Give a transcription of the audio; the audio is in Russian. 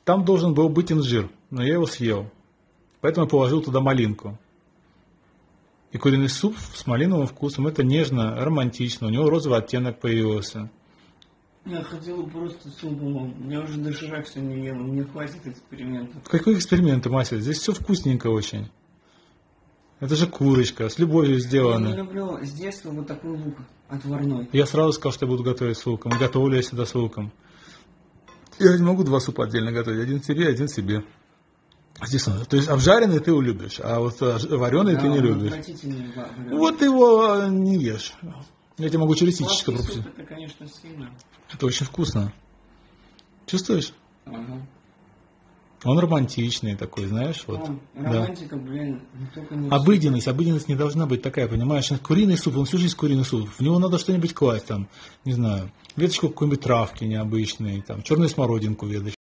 Там должен был быть инжир, но я его съел. Поэтому я положил туда малинку. И куриный суп с малиновым вкусом, это нежно, романтично, у него розовый оттенок появился. Я хотел просто супом, я уже доширак сегодня ел, мне хватит экспериментов. Какие эксперименты, Мася? Здесь все вкусненько очень. Это же курочка, с любовью сделана. Я не люблю с детства вот такой лук отварной. Я сразу сказал, что я буду готовить с луком. Готовлю я всегда с луком. Я не могу два супа отдельно готовить. Один тебе, один себе. Здесь, то есть обжаренный ты его любишь, а вот вареный ты не любишь. Вот его не ешь. Я тебе могу через яичко пропустить. Это, конечно, сильно. Это очень вкусно. Чувствуешь? Ага. Он романтичный такой, знаешь, вот. Романтика, да. Блин, только не обыденность не должна быть такая, понимаешь? Куриный суп, он всю жизнь куриный суп. В него надо что-нибудь класть, там, не знаю, веточку какой-нибудь травки необычной, там, черную смородинку веточку.